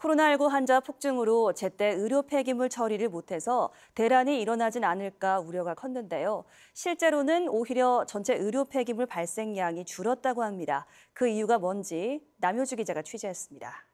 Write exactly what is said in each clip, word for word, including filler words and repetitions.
코로나십구 환자 폭증으로 제때 의료 폐기물 처리를 못해서 대란이 일어나진 않을까 우려가 컸는데요. 실제로는 오히려 전체 의료 폐기물 발생량이 줄었다고 합니다. 그 이유가 뭔지 남효주 기자가 취재했습니다.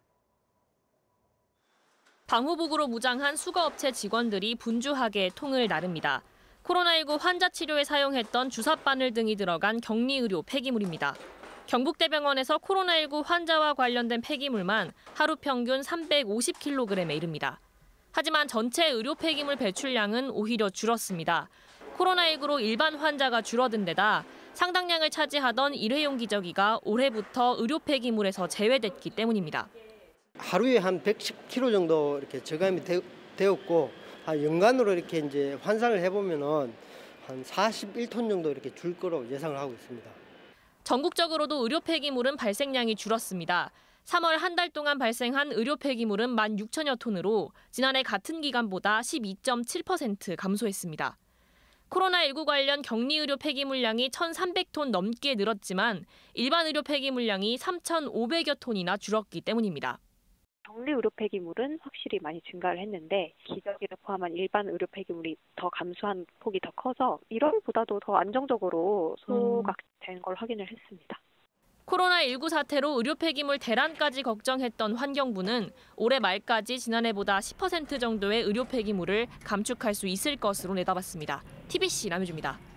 방호복으로 무장한 수거업체 직원들이 분주하게 통을 나릅니다. 코로나십구 환자 치료에 사용했던 주사바늘 등이 들어간 격리의료 폐기물입니다. 경북대병원에서 코로나십구 환자와 관련된 폐기물만 하루 평균 삼백오십 킬로그램에 이릅니다. 하지만 전체 의료 폐기물 배출량은 오히려 줄었습니다. 코로나십구로 일반 환자가 줄어든 데다 상당량을 차지하던 일회용 기저귀가 올해부터 의료 폐기물에서 제외됐기 때문입니다. 하루에 한 백십 킬로그램 정도 이렇게 저감이 되었고, 연간으로 이렇게 이제 환산을 해보면은 한 사십일 톤 정도 이렇게 줄 거로 예상을 하고 있습니다. 전국적으로도 의료 폐기물은 발생량이 줄었습니다. 삼월 한 달 동안 발생한 의료 폐기물은 만 육천여 톤으로 지난해 같은 기간보다 십이 점 칠 퍼센트 감소했습니다. 코로나십구 관련 격리의료 폐기물량이 천삼백 톤 넘게 늘었지만 일반 의료 폐기물량이 삼천오백여 톤이나 줄었기 때문입니다. 격리 의료 폐기물은 확실히 많이 증가를 했는데 기저귀를 포함한 일반 의료 폐기물이 더 감소한 폭이 더 커서 일월보다도 더 안정적으로 소각된 걸 확인을 했습니다. 코로나십구 사태로 의료 폐기물 대란까지 걱정했던 환경부는 올해 말까지 지난해보다 십 퍼센트 정도의 의료 폐기물을 감축할 수 있을 것으로 내다봤습니다. 티비씨 남효주입니다.